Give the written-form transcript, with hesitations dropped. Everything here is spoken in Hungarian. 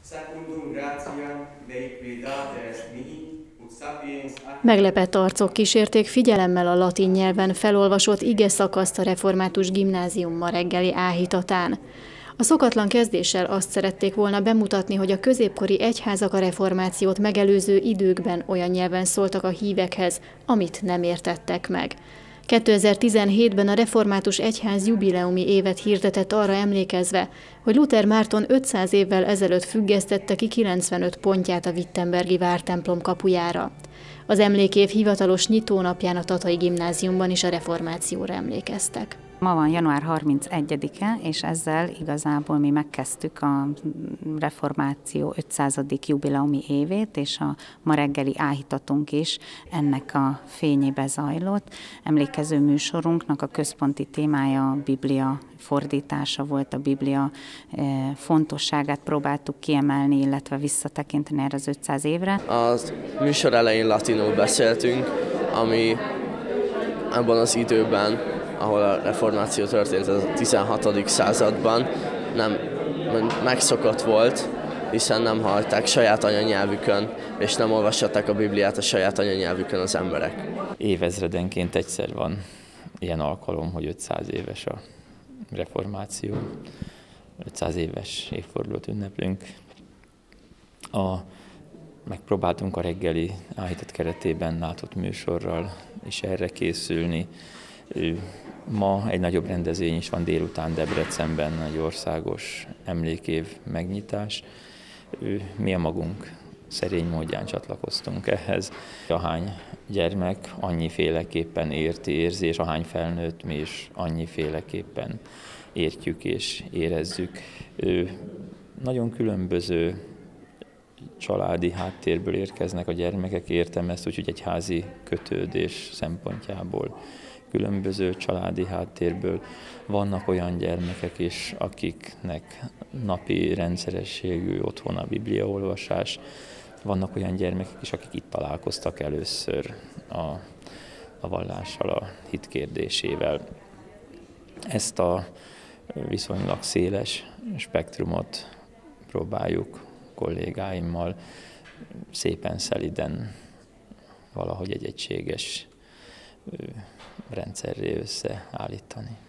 Meglepett arcok kísérték figyelemmel a latin nyelven felolvasott igeszakaszt a református gimnázium ma reggeli áhítatán. A szokatlan kezdéssel azt szerették volna bemutatni, hogy a középkori egyházak a reformációt megelőző időkben olyan nyelven szóltak a hívekhez, amit nem értettek meg. 2017-ben a Református Egyház jubileumi évet hirdetett arra emlékezve, hogy Luther Márton 500 évvel ezelőtt függesztette ki 95 pontját a wittenbergi vártemplom kapujára. Az emlékév hivatalos nyitónapján a Tatai Gimnáziumban is a reformációra emlékeztek. Ma van január 31-e, és ezzel igazából mi megkezdtük a reformáció 500. jubileumi évét, és a ma reggeli áhítatunk is ennek a fényébe zajlott. Emlékező műsorunknak a központi témája a Biblia fordítása volt, a Biblia fontosságát próbáltuk kiemelni, illetve visszatekinteni erre az 500 évre. A műsor elején latinul beszéltünk, ami abban az időben, ahol a reformáció történt, az a 16. században nem megszokott volt, hiszen nem hallották saját anyanyelvükön, és nem olvashatták a Bibliát a saját anyanyelvükön az emberek. Évezredenként egyszer van ilyen alkalom, hogy 500 éves a reformáció, 500 éves évfordulót ünneplünk. Megpróbáltunk a reggeli áhítat keretében látott műsorral is erre készülni. Ma egy nagyobb rendezvény is van délután Debrecenben, egy országos emlékév megnyitás. Mi a magunk szerény módján csatlakoztunk ehhez. Ahány gyermek annyiféleképpen érzi, és ahány felnőtt mi is annyiféleképpen értjük és érezzük. Nagyon különböző családi háttérből érkeznek a gyermekek, értem ezt, úgyhogy egy házi kötődés szempontjából különböző családi háttérből. Vannak olyan gyermekek is, akiknek napi rendszerességű otthon a bibliaolvasás. Vannak olyan gyermekek is, akik itt találkoztak először a vallással, a hit kérdésével. Ezt a viszonylag széles spektrumot próbáljuk kollégáimmal szépen szeliden valahogy egy egységes rendszerré összeállítani.